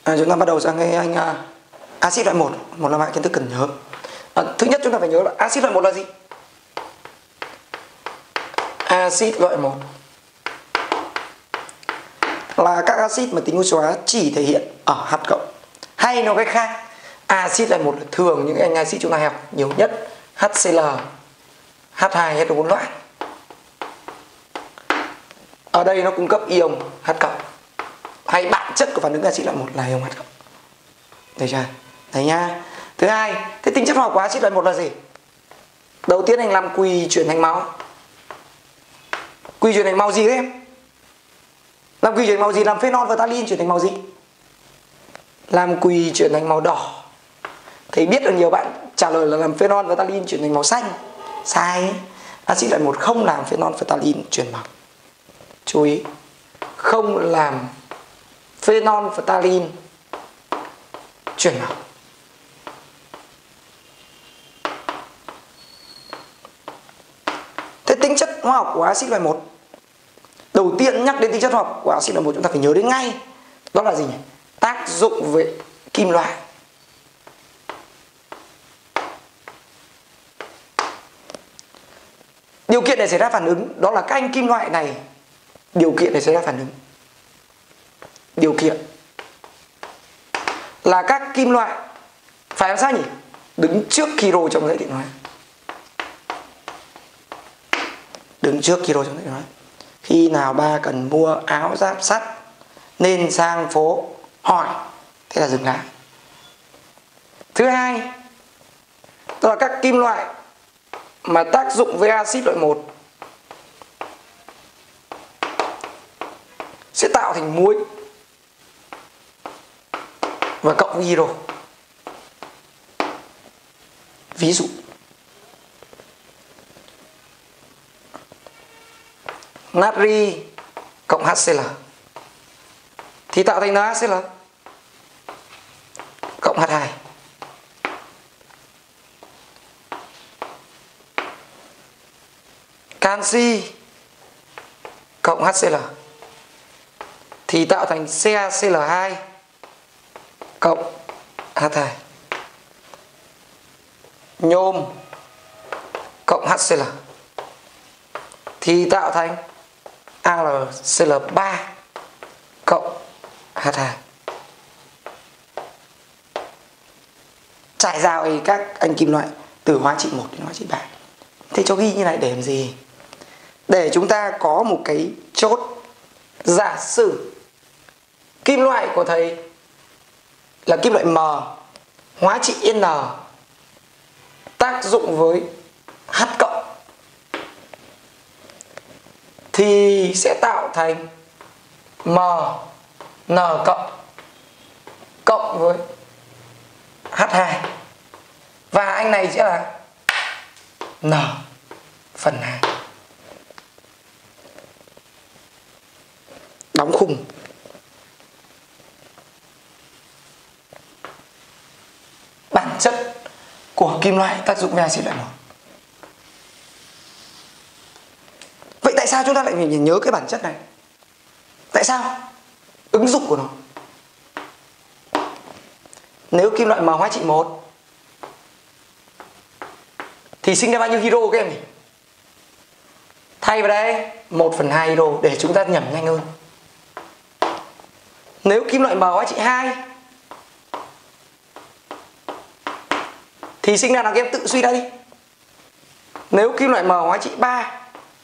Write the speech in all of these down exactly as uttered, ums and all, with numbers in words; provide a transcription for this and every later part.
À, chúng ta bắt đầu sang cái anh uh, axit loại một, một là bạn kiến thức cần nhớ. À, thứ nhất chúng ta phải nhớ là axit loại một là gì? Axit loại một là các axit mà tính oxy hóa chỉ thể hiện ở H cộng. Hay nói cách khác, axit loại một là thường những anh axit chúng ta học nhiều nhất HCl, H hai, H bốn loại. Ở đây nó cung cấp ion H cộng. Hay bản chất của phản ứng axit loại một là ion H cộng. Được chưa? Đấy nha. Thứ hai, thế tính chất hóa học của axit loại một là gì? Đầu tiên anh làm quỳ chuyển thành máu. Quỳ chuyển thành màu gì đấy em? Làm quỳ chuyển thành màu gì? Làm phenol và phthalin chuyển thành màu gì? Làm quỳ chuyển thành màu đỏ. Thì biết được nhiều bạn trả lời là làm phenol và phthalin chuyển thành màu xanh. Sai. Axit loại một không làm phenol và phthalin chuyển màu. Chú ý, không làm phenol và phthalin chuyển màu. Thế tính chất hóa học của axit loại một, đầu tiên nhắc đến tính chất hóa học của axit loại một chúng ta phải nhớ đến ngay, đó là gì nhỉ? Tác dụng với kim loại. Điều kiện để xảy ra phản ứng đó là các anh kim loại này, điều kiện để xảy ra phản ứng, điều kiện là các kim loại phải làm sao nhỉ? Đứng trước kilo trong dãy điện hóa. Đứng trước kilo trong dãy điện hóa. Khi nào ba cần mua áo giáp sắt nên sang phố hỏi, thế là dừng lại. Thứ hai, đó là các kim loại mà tác dụng với axit loại một sẽ tạo thành muối và cộng với hydro. Ví dụ natri cộng HCl thì tạo thành NaHCl cộng H hai. Canxi cộng HCl thì tạo thành CaCl hai cộng H hai. Nhôm cộng HCl thì tạo thành AlCl ba cộng H hai. Trải ra các anh kim loại từ hóa trị một đến hóa trị ba. Thế cho ghi như này để làm gì? Để chúng ta có một cái chốt. Giả sử kim loại của thầy là kim loại M, hóa trị N, tác dụng với H cộng thì sẽ tạo thành M, N cộng cộng với H hai. Và anh này sẽ là N phần hai. Đóng khung. Bản chất của kim loại tác dụng với axit loại một. Vậy tại sao chúng ta lại phải nhớ cái bản chất này? Tại sao? Ứng dụng của nó. Nếu kim loại M hóa trị một thì sinh ra bao nhiêu hydro các em nhỉ? Thay vào đây một phần hai hydro để chúng ta nhẩm nhanh hơn. Nếu kim loại M hóa trị hai thì sinh ra nào các em tự suy ra đi. Nếu kim loại M hóa trị ba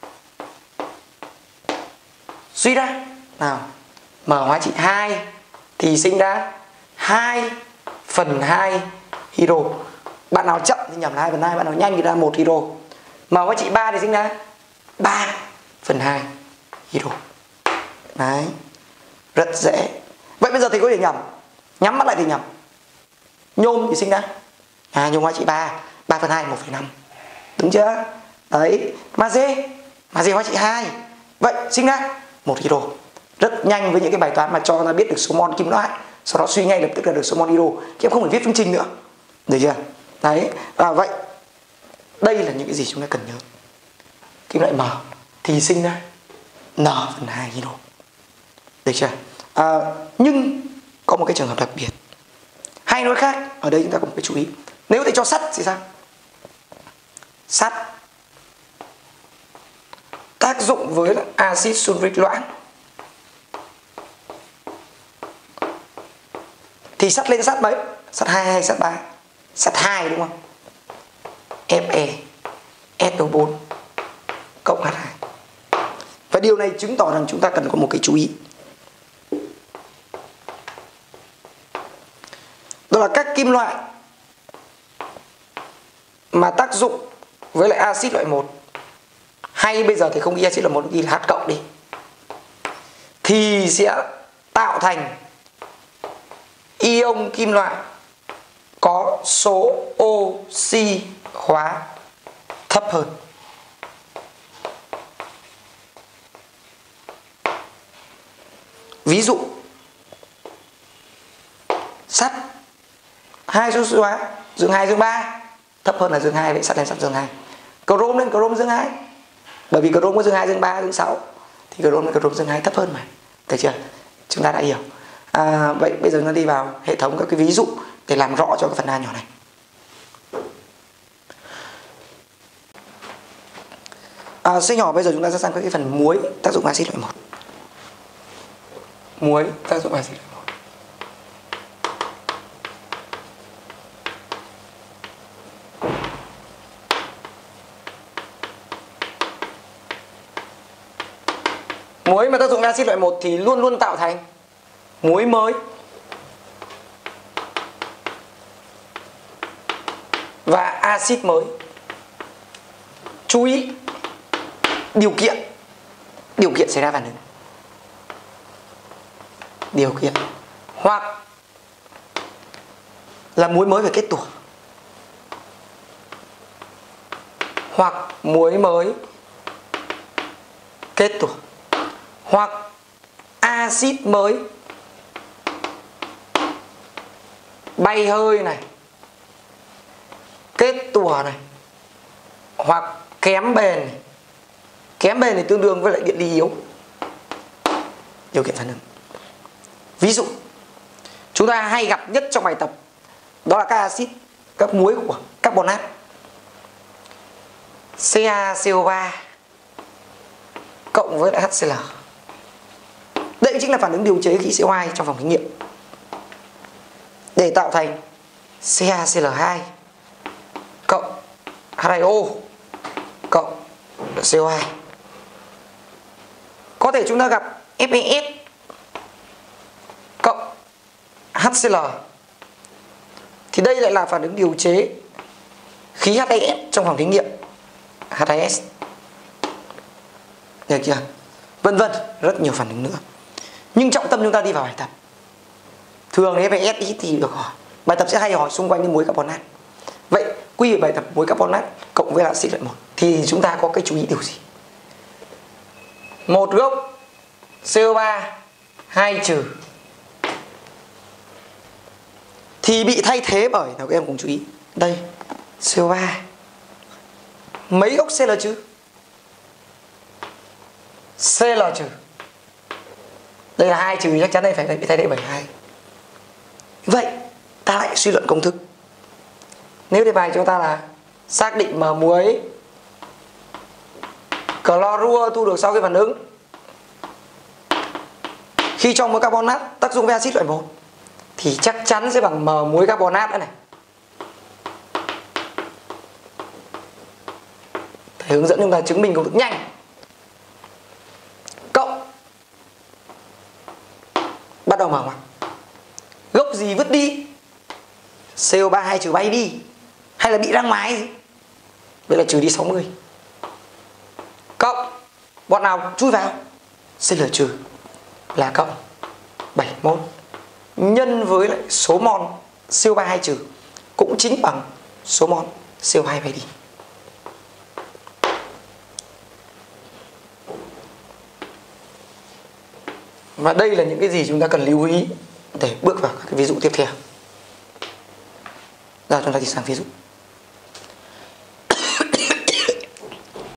suy ra nào, M hóa trị hai thì sinh ra hai phần hai hydro. Bạn nào chậm thì nhẩm là hai phần hai, bạn nào nhanh thì ra một hydro. M hóa trị ba thì sinh ra ba phần hai hydro. Đấy, rất dễ. Vậy bây giờ thì có thể nhẩm, nhắm mắt lại thì nhẩm. Nhôm thì sinh ra à, nhôm hóa trị ba, ba phần hai, một phẩy năm. Đúng chưa? Đấy, magie, magie hóa trị hai. Vậy sinh ra một hydro. Rất nhanh với những cái bài toán mà cho ta biết được số mol kim loại, sau đó suy ngay lập tức là được số mol hydro. Chứ em không phải viết phương trình nữa. Được chưa? Đấy, à, vậy đây là những cái gì chúng ta cần nhớ. Kim loại M thì sinh ra N phần hai hydro. Được chưa? À, nhưng có một cái trường hợp đặc biệt. Hay nói khác, ở đây chúng ta có một cái chú ý. Nếu thầy cho sắt thì sao? Sắt tác dụng với axit sulfuric loãng thì sắt lên sắt mấy? Sắt hai hay sắt ba? Sắt hai đúng không? Fe S O bốn cộng H hai. Và điều này chứng tỏ rằng chúng ta cần có một cái chú ý. Đó là các kim loại mà tác dụng với lại axit loại một, hay bây giờ thì không ghi axit loại một, ghi là H cộng đi, thì sẽ tạo thành ion kim loại có số oxy hóa thấp hơn. Ví dụ sắt hai số oxy hóa, dương hai dương ba thấp hơn là dương hai, vậy sắt lên sắt dương hai. Chrome lên chrome dương hai, bởi vì chrome có dương hai dương ba dương sáu thì chrome lên chrome dương hai thấp hơn mà. Được chưa? Chúng ta đã hiểu. À, vậy bây giờ chúng ta đi vào hệ thống các cái ví dụ để làm rõ cho cái phần A nhỏ này. À, C nhỏ bây giờ chúng ta sẽ sang các cái phần muối tác dụng axit loại một. Muối tác dụng axit loại một. Muối mà tác dụng axit loại một thì luôn luôn tạo thành muối mới và axit mới. Chú ý điều kiện điều kiện xảy ra phản ứng. Điều kiện hoặc là muối mới phải kết tủa, hoặc muối mới kết tủa, hoặc axit mới bay hơi này, kết tủa này, hoặc kém bền này. Kém bền thì tương đương với lại điện ly yếu. Điều kiện phản ứng. Ví dụ chúng ta hay gặp nhất trong bài tập đó là các axit, các muối của carbonat. CaCO3 cộng với lại HCl. Đây chính là phản ứng điều chế khí xê o hai trong phòng thí nghiệm để tạo thành CaCl hai cộng H hai O cộng xê o hai. Có thể chúng ta gặp Fe S cộng HCl thì đây lại là phản ứng điều chế khí H hai S trong phòng thí nghiệm, H hai S. Được chưa? Vân vân, rất nhiều phản ứng nữa. Nhưng trọng tâm chúng ta đi vào bài tập. Thường Fe S ít thì được hỏi. Bài tập sẽ hay hỏi xung quanh cái muối carbonat. Vậy quy về bài tập muối carbonat cộng với axit loại một thì chúng ta có cái chú ý điều gì? Một gốc xê o ba hai trừ thì bị thay thế bởi, nào các em cùng chú ý, đây xê o ba mấy gốc Cl trừ? Cl trừ. Đây là hai trừ, chắc chắn đây phải bị thay thế bởi hai. Vậy ta lại suy luận công thức. Nếu đề bài cho ta là xác định m muối clorua thu được sau khi phản ứng khi trong muối carbonat tác dụng với axit loại một thì chắc chắn sẽ bằng m muối carbonat nữa này. Thầy hướng dẫn chúng ta chứng minh công thức nhanh. Cộng, bắt đầu mở ngoặc. Gốc gì vứt đi? xê o ba hai trừ bay đi, hay là bị răng mái gì? Vậy là trừ đi sáu mươi. Cộng, bọn nào chui vào? Cl trừ là cộng bảy mol nhân với lại số mol xê o ba hai trừ cũng chính bằng số mol xê o hai bay đi. Và đây là những cái gì chúng ta cần lưu ý để bước vào các cái ví dụ tiếp theo. Giờ chúng ta đi sang ví dụ.